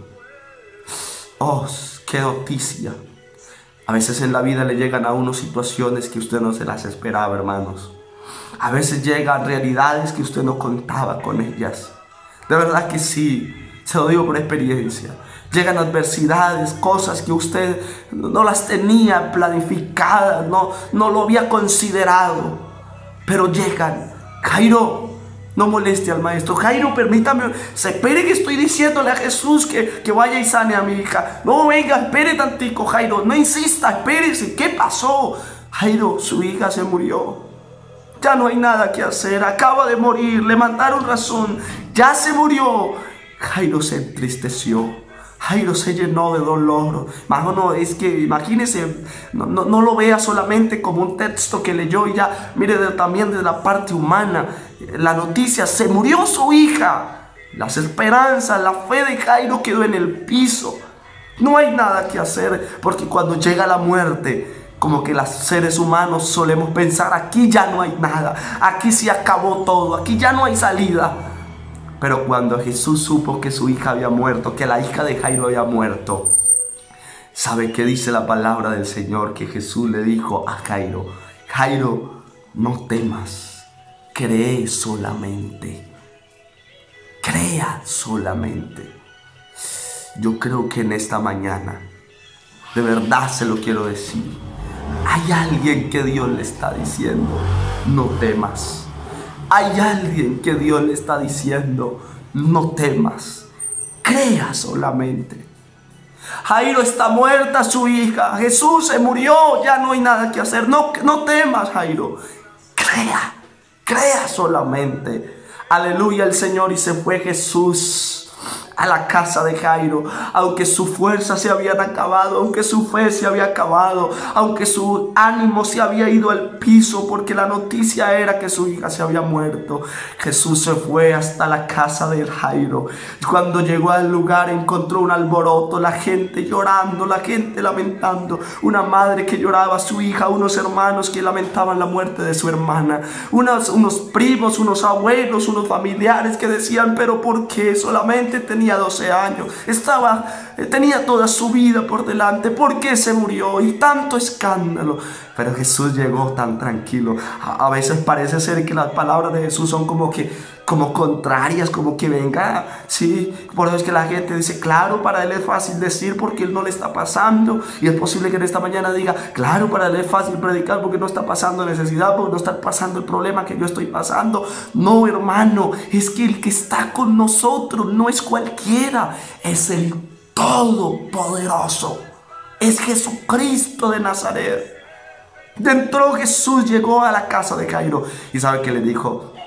Oh, qué noticia. A veces en la vida le llegan a uno situaciones que usted no se las esperaba, hermanos. A veces llegan realidades que usted no contaba con ellas. De verdad que sí, se lo digo por experiencia. Llegan adversidades, cosas que usted no las tenía planificadas, no, no lo había considerado. Pero llegan. Jairo, no moleste al maestro. Jairo, permítame, se espere que estoy diciéndole a Jesús que, que vaya y sane a mi hija. No, venga, espere tantico, Jairo, no insista, espérese. ¿Qué pasó? Jairo, su hija se murió. Ya no hay nada que hacer, acaba de morir, le mandaron razón, ya se murió. Jairo se entristeció. Jairo se llenó de dolor. Majo, no, es que imagínese, no, no, no lo vea solamente como un texto que leyó y ya, mire de, también de la parte humana. La noticia: se murió su hija. Las esperanzas, la fe de Jairo quedó en el piso. No hay nada que hacer, porque cuando llega la muerte, como que los seres humanos solemos pensar: aquí ya no hay nada, aquí se acabó todo, aquí ya no hay salida. Pero cuando Jesús supo que su hija había muerto, que la hija de Jairo había muerto, ¿sabe qué dice la palabra del Señor? Que Jesús le dijo a Jairo: Jairo, no temas, cree solamente, crea solamente. Yo creo que en esta mañana, de verdad se lo quiero decir, hay alguien que Dios le está diciendo: no temas. Hay alguien que Dios le está diciendo: no temas, crea solamente. Jairo, está muerta su hija, Jesús se murió, ya no hay nada que hacer. No, no temas, Jairo, crea, crea solamente. Aleluya al Señor. Y se fue Jesús a la casa de Jairo, aunque sus fuerzas se habían acabado, aunque su fe se había acabado, aunque su ánimo se había ido al piso, porque la noticia era que su hija se había muerto. Jesús se fue hasta la casa de Jairo. Cuando llegó al lugar, encontró un alboroto, la gente llorando, la gente lamentando, una madre que lloraba a su hija, unos hermanos que lamentaban la muerte de su hermana, unos, unos primos, unos abuelos, unos familiares que decían: pero ¿por qué? Solamente tenía doce años, estaba, tenía toda su vida por delante, ¿por qué se murió? Y tanto escándalo. Pero Jesús llegó tan tranquilo. A, a veces parece ser que las palabras de Jesús son como que como contrarias, como que venga, sí, por eso es que la gente dice: claro, para él es fácil decir porque él no le está pasando. Y es posible que en esta mañana diga: claro, para él es fácil predicar porque no está pasando necesidad, porque no está pasando el problema que yo estoy pasando. No, hermano, es que el que está con nosotros no es cualquiera, es el Todopoderoso, es Jesucristo de Nazaret. Dentro Jesús llegó a la casa de Jairo y ¿sabe qué le dijo?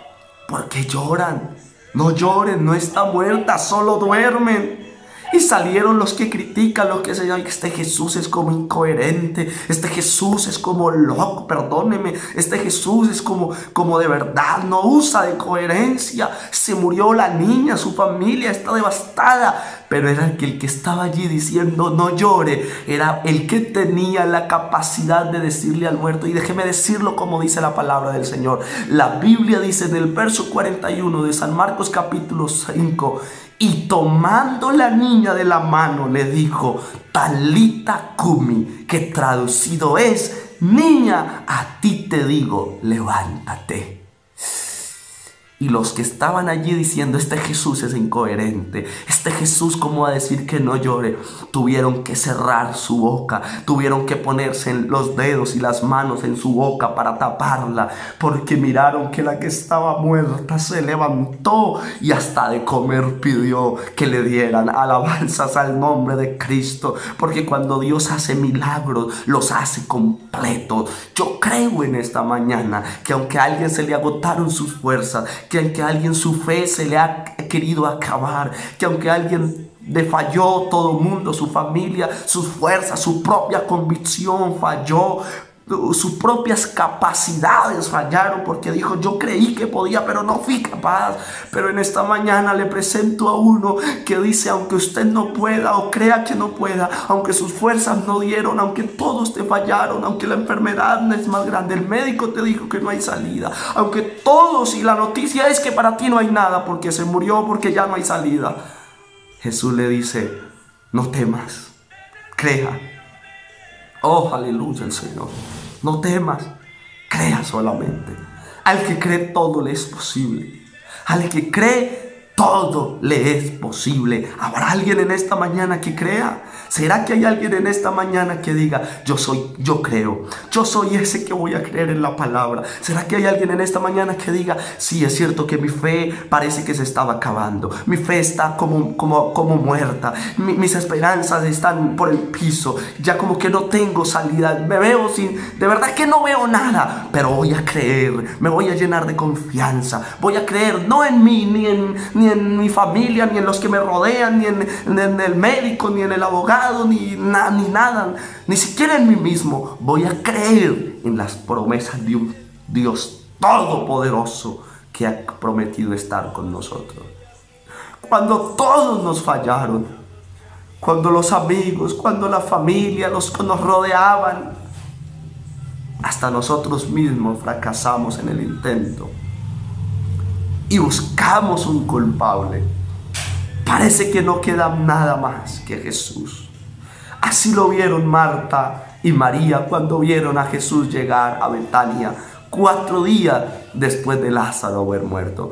¿Por qué lloran? No lloren, no está muerta, solo duermen. Y salieron los que critican, los que se llaman, este Jesús es como incoherente, este Jesús es como loco, perdóneme, este Jesús es como, como de verdad, no usa de coherencia. Se murió la niña, su familia está devastada, pero era el que, el que estaba allí diciendo no llore, era el que tenía la capacidad de decirle al muerto. Y déjeme decirlo como dice la palabra del Señor. La Biblia dice en el verso cuarenta y uno de San Marcos capítulo cinco: y tomando la niña de la mano le dijo, Talita cumi, que traducido es, niña, a ti te digo, levántate. Y los que estaban allí diciendo, este Jesús es incoherente, este Jesús, ¿cómo va a decir que no llore?, tuvieron que cerrar su boca, tuvieron que ponerse los dedos y las manos en su boca para taparla, porque miraron que la que estaba muerta se levantó y hasta de comer pidió que le dieran. Alabanzas al nombre de Cristo, porque cuando Dios hace milagros, los hace completos. Yo creo en esta mañana que aunque a alguien se le agotaron sus fuerzas, que aunque a alguien su fe se le ha querido acabar, que aunque a alguien le falló todo el mundo, su familia, sus fuerzas, su propia convicción falló, sus propias capacidades fallaron, porque dijo, yo creí que podía, pero no fui capaz. Pero en esta mañana le presento a uno que dice, aunque usted no pueda o crea que no pueda, aunque sus fuerzas no dieron, aunque todos te fallaron, aunque la enfermedad es más grande, el médico te dijo que no hay salida, aunque todos, y la noticia es que para ti no hay nada porque se murió, porque ya no hay salida, Jesús le dice, no temas, crea. Oh, aleluya el Señor. No temas, crea solamente. Al que cree todo le es posible. Al que cree todo le es posible. ¿Habrá alguien en esta mañana que crea? ¿Será que hay alguien en esta mañana que diga, yo soy, yo creo, yo soy ese que voy a creer en la palabra? ¿Será que hay alguien en esta mañana que diga, sí, es cierto que mi fe parece que se estaba acabando, mi fe está como, como, como muerta, mi, mis esperanzas están por el piso, ya como que no tengo salida, me veo sin, de verdad que no veo nada, pero voy a creer, me voy a llenar de confianza, voy a creer no en mí, ni en, ni en mi familia, ni en los que me rodean, ni en, ni en el médico, ni en el abogado, Ni, na, ni nada, ni siquiera en mí mismo. Voy a creer en las promesas de un Dios todopoderoso que ha prometido estar con nosotros. Cuando todos nos fallaron, cuando los amigos, cuando la familia, los que nos rodeaban, hasta nosotros mismos fracasamos en el intento y buscamos un culpable, parece que no queda nada más que Jesús. Así lo vieron Marta y María cuando vieron a Jesús llegar a Betania cuatro días después de Lázaro haber muerto.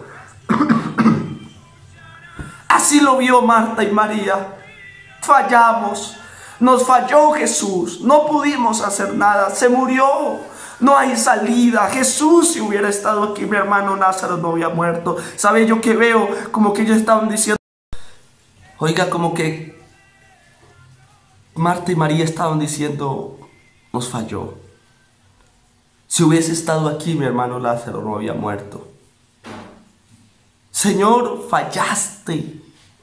Así lo vio Marta y María. Fallamos, nos falló Jesús, no pudimos hacer nada, se murió, no hay salida. Jesús, si hubiera estado aquí, mi hermano Lázaro no había muerto. ¿Sabe yo qué veo? Como que ellos estaban diciendo, oiga, como que Marta y María estaban diciendo, nos falló. Si hubiese estado aquí, mi hermano Lázaro no había muerto. Señor, fallaste.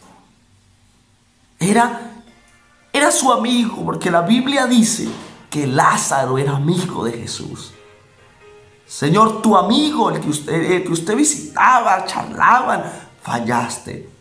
Era, era su amigo, porque la Biblia dice que Lázaro era amigo de Jesús. Señor, tu amigo, el que usted, el que usted visitaba, charlaban, fallaste.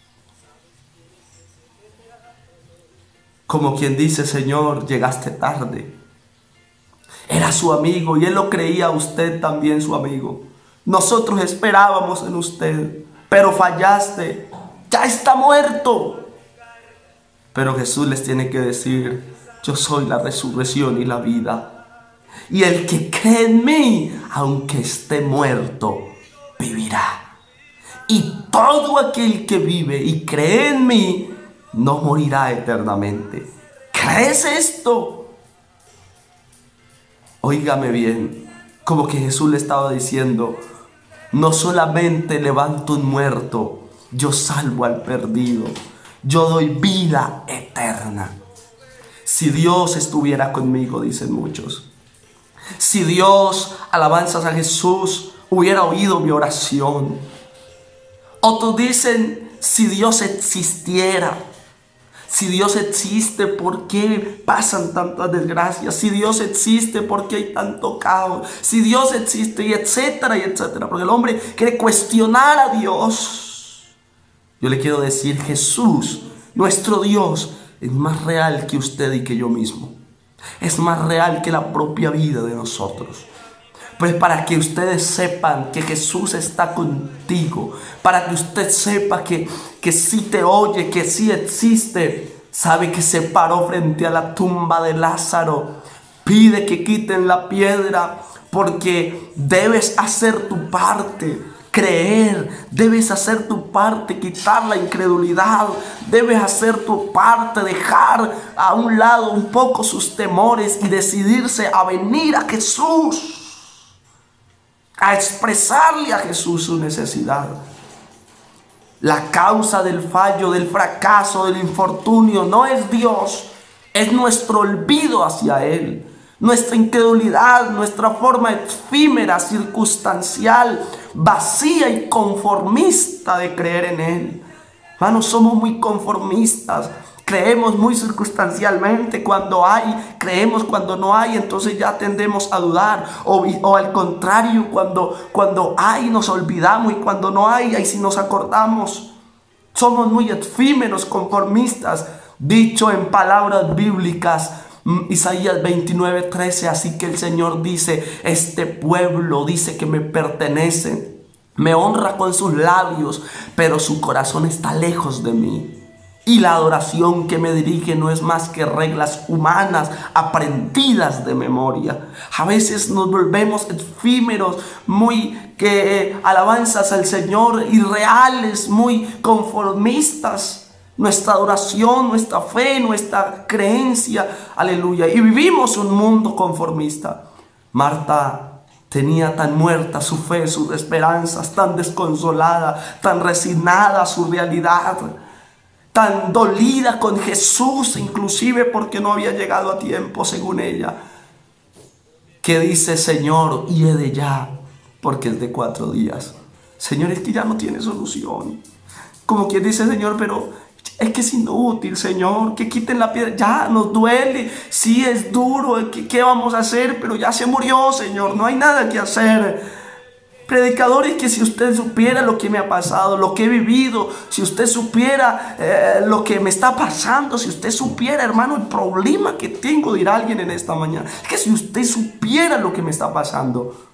Como quien dice, Señor, llegaste tarde. Era su amigo y él lo creía a usted también su amigo. Nosotros esperábamos en usted, pero fallaste. Ya está muerto. Pero Jesús les tiene que decir, yo soy la resurrección y la vida. Y el que cree en mí, aunque esté muerto, vivirá. Y todo aquel que vive y cree en mí, no morirá eternamente. ¿Crees esto? Óigame bien, como que Jesús le estaba diciendo, no solamente levanto un muerto, yo salvo al perdido, yo doy vida eterna. Si Dios estuviera conmigo, dicen muchos. Si Dios, alabanzas a Jesús, hubiera oído mi oración. Otros dicen, si Dios existiera, si Dios existe, ¿por qué pasan tantas desgracias? Si Dios existe, ¿por qué hay tanto caos? Si Dios existe, y etcétera, y etcétera. Porque el hombre quiere cuestionar a Dios. Yo le quiero decir, Jesús, nuestro Dios, es más real que usted y que yo mismo. Es más real que la propia vida de nosotros. Pues para que ustedes sepan que Jesús está contigo, para que usted sepa que, que sí te oye, que sí existe, sabe que se paró frente a la tumba de Lázaro, pide que quiten la piedra, porque debes hacer tu parte, creer, debes hacer tu parte, quitar la incredulidad, debes hacer tu parte, dejar a un lado un poco sus temores y decidirse a venir a Jesús, a expresarle a Jesús su necesidad. La causa del fallo, del fracaso, del infortunio no es Dios, es nuestro olvido hacia Él, nuestra incredulidad, nuestra forma efímera, circunstancial, vacía y conformista de creer en Él. Hermanos, somos muy conformistas. Creemos muy circunstancialmente cuando hay, creemos cuando no hay, entonces ya tendemos a dudar. O, o al contrario, cuando, cuando hay nos olvidamos, y cuando no hay, ahí sí nos acordamos. Somos muy efímeros, conformistas. Dicho en palabras bíblicas, Isaías veintinueve, trece, así que el Señor dice, este pueblo dice que me pertenece, me honra con sus labios, pero su corazón está lejos de mí. Y la adoración que me dirige no es más que reglas humanas aprendidas de memoria. A veces nos volvemos efímeros, muy que eh, alabanzas al Señor, irreales, muy conformistas. Nuestra adoración, nuestra fe, nuestra creencia, aleluya. Y vivimos un mundo conformista. Marta tenía tan muerta su fe, sus esperanzas, tan desconsolada, tan resignada a su realidad, tan dolida con Jesús, inclusive porque no había llegado a tiempo, según ella, que dice, Señor, hiede ya, porque es de cuatro días. Señor, es que ya no tiene solución. Como quien dice, Señor, pero es que es inútil, Señor, que quiten la piedra, ya nos duele, sí es duro, ¿qué, qué vamos a hacer? Pero ya se murió, Señor, no hay nada que hacer. Predicadores, que si usted supiera lo que me ha pasado, lo que he vivido, si usted supiera eh, lo que me está pasando, si usted supiera, hermano, el problema que tengo, dirá alguien en esta mañana, es que si usted supiera lo que me está pasando.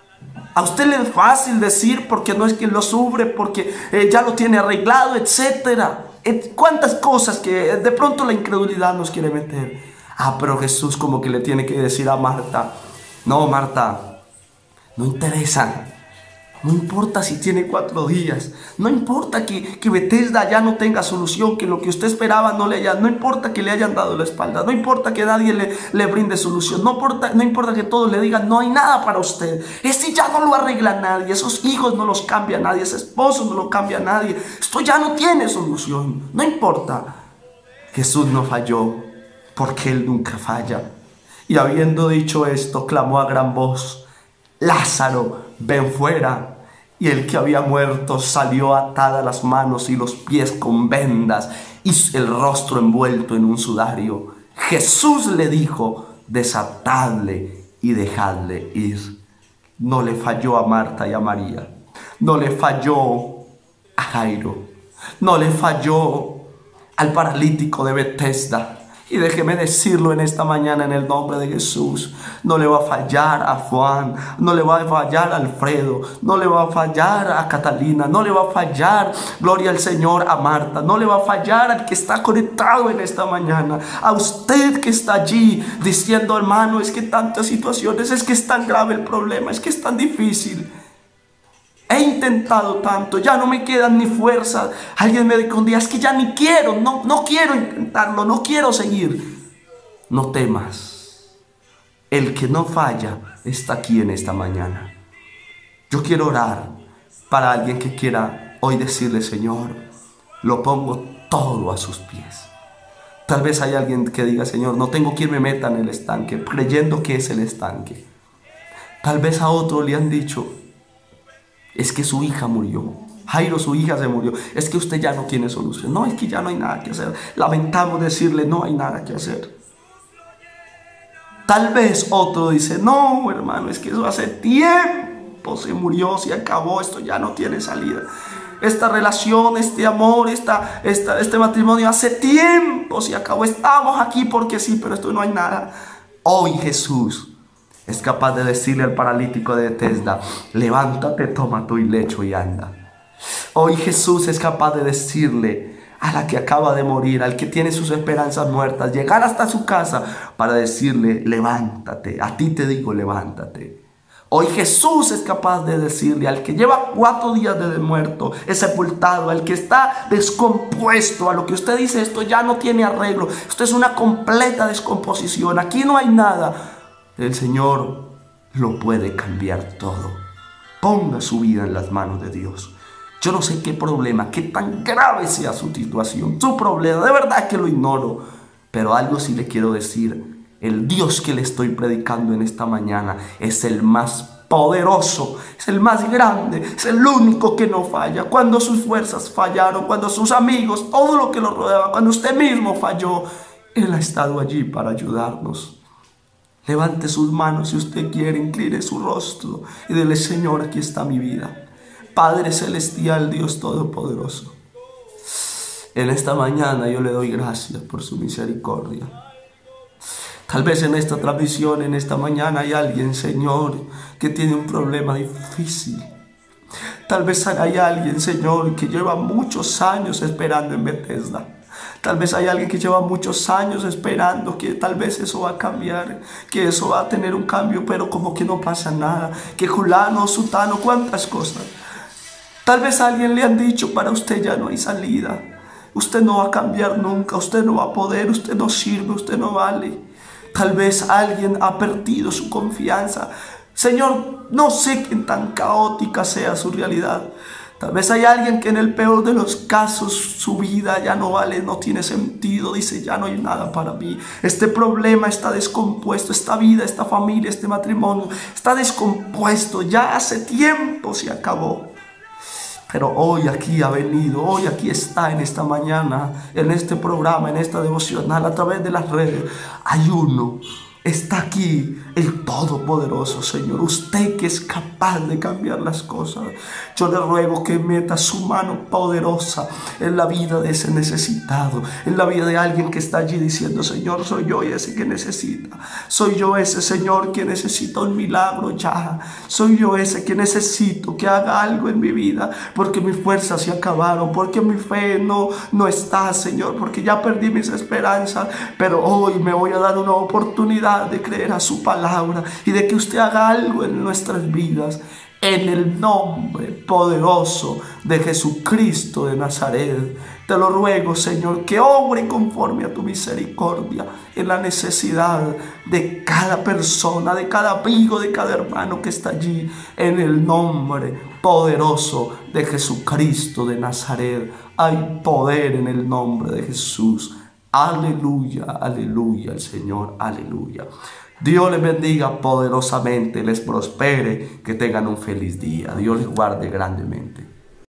A usted le es fácil decir porque no es que lo sufre, porque eh, ya lo tiene arreglado, etcétera. Cuántas cosas que de pronto la incredulidad nos quiere meter. Ah, pero Jesús como que le tiene que decir a Marta, no, Marta, no interesa. No importa si tiene cuatro días, no importa que, que Bethesda ya no tenga solución, que lo que usted esperaba no le haya, no importa que le hayan dado la espalda, no importa que nadie le, le brinde solución, no importa, no importa que todos le digan, no hay nada para usted, ese ya no lo arregla nadie, esos hijos no los cambia nadie, ese esposo no lo cambia nadie, esto ya no tiene solución, no importa. Jesús no falló, porque Él nunca falla. Y habiendo dicho esto, clamó a gran voz, Lázaro, ven fuera. Y el que había muerto salió atada las manos y los pies con vendas y el rostro envuelto en un sudario. Jesús le dijo, desatadle y dejadle ir. No le falló a Marta y a María. No le falló a Jairo. No le falló al paralítico de Bethesda. Y déjeme decirlo en esta mañana en el nombre de Jesús. No le va a fallar a Juan, no le va a fallar a Alfredo, no le va a fallar a Catalina, no le va a fallar, gloria al Señor, a Marta, no le va a fallar al que está conectado en esta mañana, a usted que está allí diciendo, hermano, es que tantas situaciones, es que es tan grave el problema, es que es tan difícil. He intentado tanto, ya no me quedan ni fuerzas. Alguien me dijo un día, es que ya ni quiero, no, no quiero intentarlo, no quiero seguir. No temas, el que no falla está aquí en esta mañana. Yo quiero orar para alguien que quiera hoy decirle, Señor, lo pongo todo a sus pies. Tal vez hay alguien que diga, Señor, no tengo quien me meta en el estanque, creyendo que es el estanque. Tal vez a otro le han dicho, Es que su hija murió. Jairo, su hija se murió. Es que usted ya no tiene solución. No, es que ya no hay nada que hacer. Lamentamos decirle, no hay nada que hacer. Tal vez otro dice, no, hermano, es que eso hace tiempo se murió, se acabó, esto ya no tiene salida. Esta relación, este amor, esta, esta, este matrimonio hace tiempo se acabó. Estamos aquí porque sí, pero esto no hay nada. Hoy Jesús es capaz de decirle al paralítico de Bethesda, levántate, toma tu lecho y anda. Hoy Jesús es capaz de decirle a la que acaba de morir, al que tiene sus esperanzas muertas, llegar hasta su casa para decirle, levántate, a ti te digo, levántate. Hoy Jesús es capaz de decirle al que lleva cuatro días de muerto, es sepultado, al que está descompuesto, a lo que usted dice, esto ya no tiene arreglo, esto es una completa descomposición, aquí no hay nada. El Señor lo puede cambiar todo. Ponga su vida en las manos de Dios. Yo no sé qué problema, qué tan grave sea su situación, su problema, de verdad que lo ignoro. Pero algo sí le quiero decir. El Dios que le estoy predicando en esta mañana es el más poderoso, es el más grande, es el único que no falla. Cuando sus fuerzas fallaron, cuando sus amigos, todo lo que lo rodeaba, cuando usted mismo falló, Él ha estado allí para ayudarnos. Levante sus manos si usted quiere, incline su rostro y dile, Señor, aquí está mi vida. Padre celestial, Dios todopoderoso, en esta mañana yo le doy gracias por su misericordia. Tal vez en esta transmisión, en esta mañana hay alguien, Señor, que tiene un problema difícil. Tal vez hay alguien, Señor, que lleva muchos años esperando en Bethesda. Tal vez hay alguien que lleva muchos años esperando que tal vez eso va a cambiar, que eso va a tener un cambio, pero como que no pasa nada, que fulano, sutano, cuántas cosas. Tal vez a alguien le han dicho, para usted ya no hay salida, usted no va a cambiar nunca, usted no va a poder, usted no sirve, usted no vale. Tal vez alguien ha perdido su confianza. Señor, no sé qué tan caótica sea su realidad. Tal vez hay alguien que en el peor de los casos su vida ya no vale, no tiene sentido, dice ya no hay nada para mí. Este problema está descompuesto, esta vida, esta familia, este matrimonio está descompuesto, ya hace tiempo se acabó. Pero hoy aquí ha venido, hoy aquí está en esta mañana, en este programa, en esta devocional, a través de las redes. Hay uno, está aquí, el Todopoderoso, Señor. Usted que es capaz de cambiar las cosas. Yo le ruego que meta su mano poderosa en la vida de ese necesitado, en la vida de alguien que está allí diciendo, Señor, soy yo ese que necesita. Soy yo ese, Señor, que necesita un milagro ya. Soy yo ese que necesito que haga algo en mi vida, porque mis fuerzas se acabaron, porque mi fe no, no está, Señor, porque ya perdí mis esperanzas. Pero hoy me voy a dar una oportunidad de creer a su palabra y de que usted haga algo en nuestras vidas. En el nombre poderoso de Jesucristo de Nazaret, te lo ruego, Señor, que obre conforme a tu misericordia en la necesidad de cada persona, de cada amigo, de cada hermano que está allí. En el nombre poderoso de Jesucristo de Nazaret, hay poder en el nombre de Jesús. Aleluya, aleluya, el Señor, aleluya. Dios les bendiga poderosamente, les prospere, que tengan un feliz día. Dios les guarde grandemente.